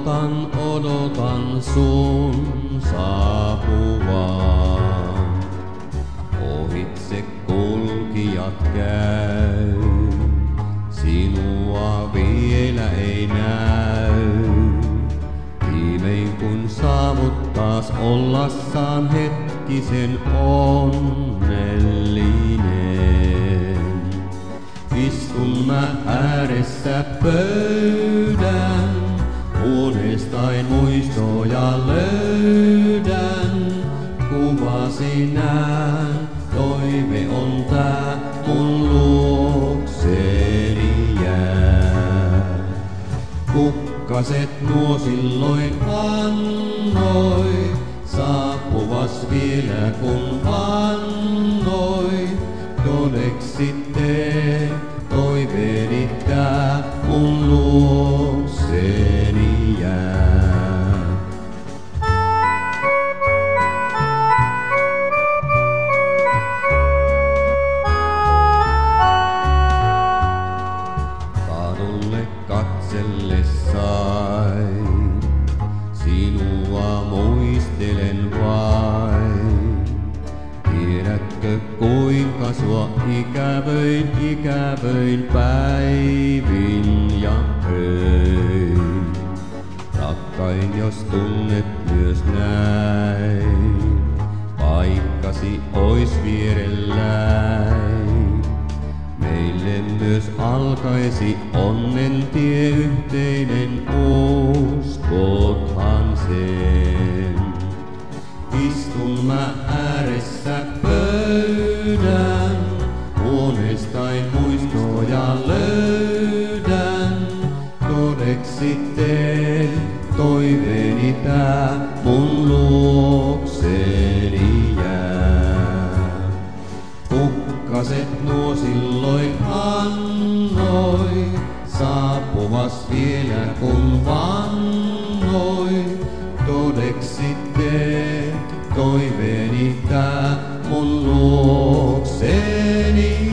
odotan sun saapuvaan. Ohitse kulkijat käy, sinua vielä ei näy. Viimein kun saavut taas ollassaan hetkisen onnellinen, istun mä ääressä pöydän, huoneestain muistoja löydän. Kuvasi näen, toive on tää mun luokseni jää. Kukkaset nuo silloin annoi, saapuvas vielä kun vannoi. Todeksi tee toiveeni tää mun luokseni jää. Kadulle katsellessain sinua muistelen vain. Tiedätkö kuinka sua ikävöin päivin ja öin. Rakkain jos tunnet myös näin, paikkasi ois vierelläin. Meille myös alkaisi onnen tie yhteinen, uskothan sen. Istun mä ääressä pöydän, huoneestain muistoja löydän. Todeksi teen toiveeni tää mun luokseni jää. Kukkaset nuo silloin annoi, saapuvas vielä kun vannoi. Todeksi tee toiveeni tää mun luokseni